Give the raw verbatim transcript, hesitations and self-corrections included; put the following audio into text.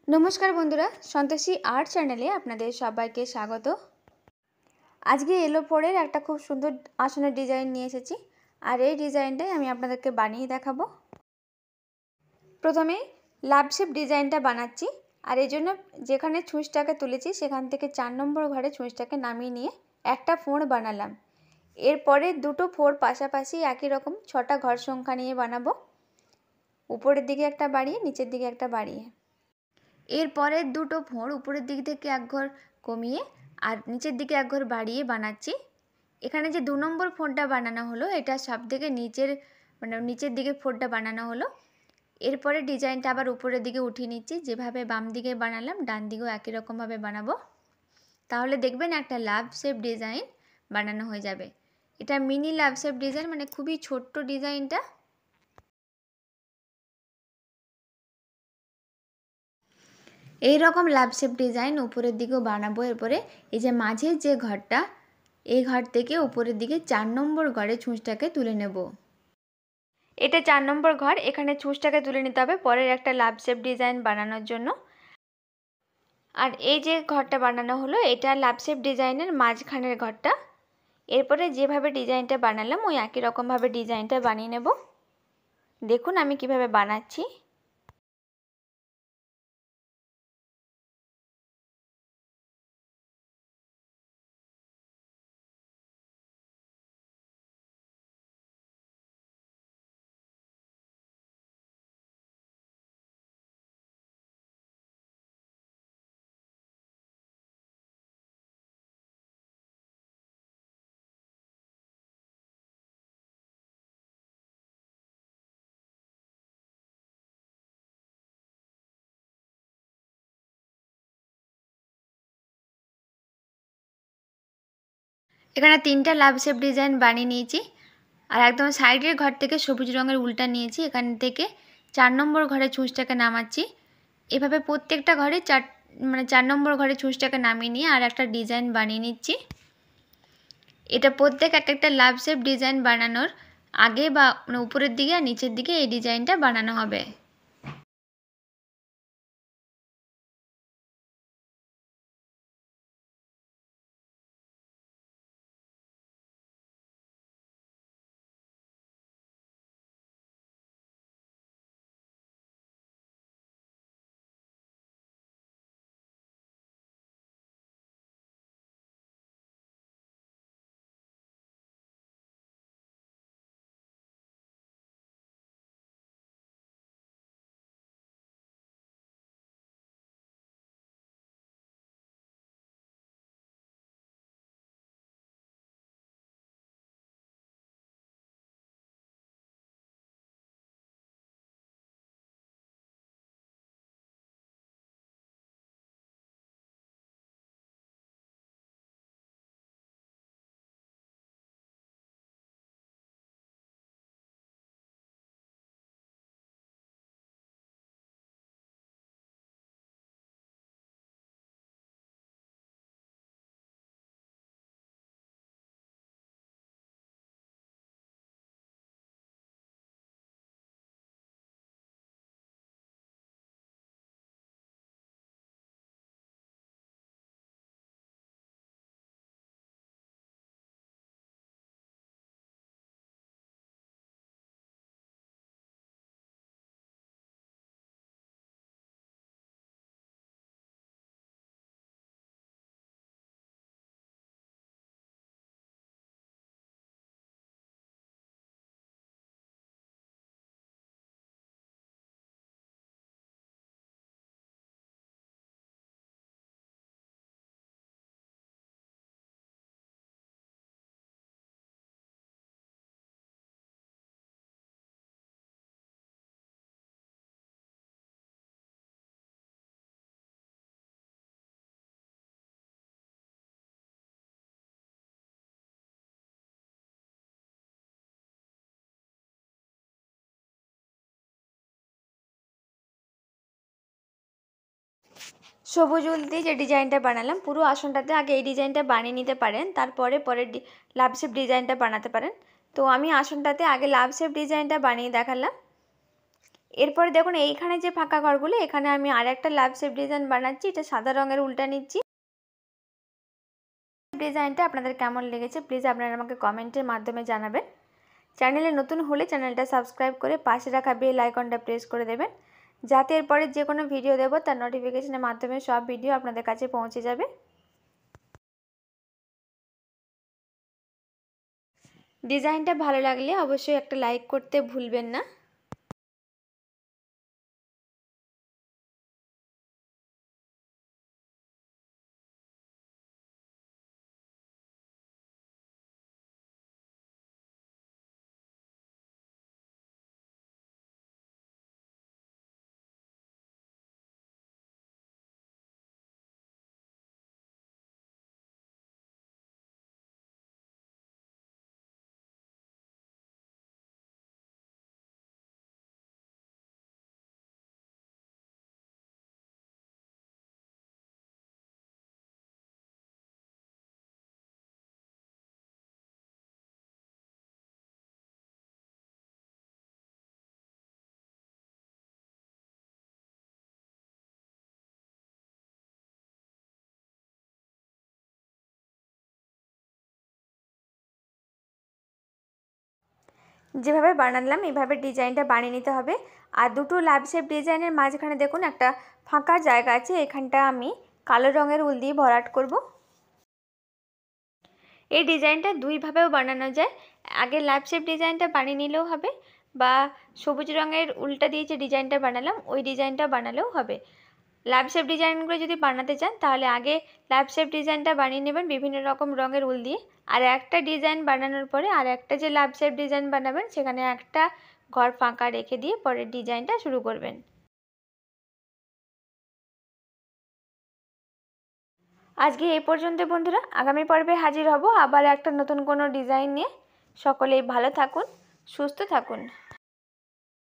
नमस्कार बंधुरा सन्तोषी आर्ट चैनेले आपनादेर सबाइके स्वागत। आज के एलो परेर एक खूब सुंदर आसनेर डिजाइन निये एसेछि और ये डिजाइनटाई आमि आपनादेरके बानिये देखाबो। प्रथमे लाभ शेप डिजाइनटा बानाच्छि और एजोन्नो जेखाने छुंचटाके तुलेछि सेखान थेके चार नम्बर घरे छुंचटाके नामिये निये एकटा फोड़ बानालाम। एरपरे दुटो फोड़ पाशापाशि एकई रकम छटा घर संख्या निये बानाबो। ऊपरेर दिके एकटा बाड़िये नीचेर दिके एकटा बाड़िये एरपरे दुटो फोड़ ऊपरेर दिक थेके एक घर कमिए और नीचेर दिके एक घर बाड़िए बानाच्छि। एखाने जे दो नम्बर फोड़टा बानानो हलो एटा सबथेके नीचेर माने नीचेर दिके फोड़टा बानानो हलो। एरपरे डिजाइनटा आबार ऊपरेर दिके उठिए निচ্ছি जेभाবে बाम दिके बानालाम डान दिकेও একই রকম ভাবে বানাবো। তাহলে দেখবেন একটা লাভ শেপ ডিজাইন বানানো হয়ে যাবে। এটা মিনি লাভ শেপ ডিজাইন মানে খুবই ছোট্ট ডিজাইনটা। এই রকম লাভ শেপ ডিজাইন উপরের দিকেও বানাবো। এরপরে এই যে মাঝের যে ঘরটা এই ঘর থেকে উপরের দিকে চার নম্বর ঘরে ছুঁচটাকে তুলে নেব। এটা চার নম্বর ঘর, এখানে ছুঁচটাকে তুলে নিতে হবে পরের একটা লাভ শেপ ডিজাইন বানানোর জন্য। আর এই যে ঘরটা বানানো হলো এটা লাভ শেপ ডিজাইনের মাঝখানের ঘরটা। এরপরে যেভাবে ডিজাইনটা বানালাম ওই একই রকম ভাবে ডিজাইনটা বানিয়ে নেব। দেখুন আমি কিভাবে বানাচ্ছি। এখানে তিনটা লাভ শেপ ডিজাইন বানিয়ে নিয়েছি আর একদম সাইডের ঘর থেকে সবুজ রঙের উল্টা নিয়েছি। এখান থেকে চার নম্বর ঘরে ছুঁচটাকে নামাচ্ছি। এভাবে প্রত্যেকটা ঘরে চার মানে চার নম্বর ঘরে ছুঁচটাকে নামিয়ে নিয়ে আর একটা ডিজাইন বানিয়ে নিচ্ছি। এটা প্রত্যেক এক একটা লাভ শেপ ডিজাইন বানানোর আগে বা মানে উপরের দিকে আর নিচের দিকে এই ডিজাইনটা বানানো হবে। সবুজ উল দিয়ে যে ডিজাইনটা বানালাম পুরো আসনটাতে আগে এই ডিজাইনটা বানিয়ে নিতে পারেন, তারপরে পরের লাভ শেপ ডিজাইনটা বানাতে পারেন। তো আমি আসনটাতে আগে লাভ শেপ ডিজাইনটা বানিয়ে দেখালাম। এরপরে দেখুন এইখানে যে ফাঁকা ঘরগুলো, এখানে আমি আর একটা লাভ শেপ ডিজাইন বানাচ্ছি। এটা সাদা রঙের উল্টা নিচ্ছি। ডিজাইনটা আপনাদের কেমন লেগেছে প্লিজ আপনারা আমাকে কমেন্টের মাধ্যমে জানাবেন। চ্যানেলে নতুন হলে চ্যানেলটা সাবস্ক্রাইব করে পাশে রাখা বেল আইকনটা প্রেস করে দেবেন, যাতে এরপরে যে কোনো ভিডিও দেব তার নোটিফিকেশনের মাধ্যমে সব ভিডিও আপনাদের কাছে পৌঁছে যাবে। ডিজাইনটা ভালো লাগলে অবশ্যই একটা লাইক করতে ভুলবেন না। যেভাবে বানালাম এইভাবে ডিজাইনটা বানিয়ে নিতে হবে। আর দুটো লাভ শেপ ডিজাইনের মাঝখানে দেখুন একটা ফাঁকা জায়গা আছে, এখানটা আমি কালো রঙের উল দিয়ে ভরাট করব। এই ডিজাইনটা দুইভাবেও বানানো যায়। আগে লাভ শেপ ডিজাইনটা বানিয়ে নিলেও হবে, বা সবুজ রঙের উলটা দিয়ে যে ডিজাইনটা বানালাম ওই ডিজাইনটা বানালেও হবে। লাভ শেপ ডিজাইনগুলো যদি বানাতে চান তাহলে আগে লাভ শেপ ডিজাইনটা বানিয়ে নেবেন বিভিন্ন রকম রঙের উল দিয়ে, আর একটা ডিজাইন বানানোর পরে আর একটা যে লাভ শেপ ডিজাইন বানাবেন সেখানে একটা ঘর ফাঁকা রেখে দিয়ে পরের ডিজাইনটা শুরু করবেন। আজকে এই পর্যন্ত বন্ধুরা, আগামী পর্বে হাজির হব আবার একটা নতুন কোনো ডিজাইন নিয়ে। সকলেই ভালো থাকুন, সুস্থ থাকুন।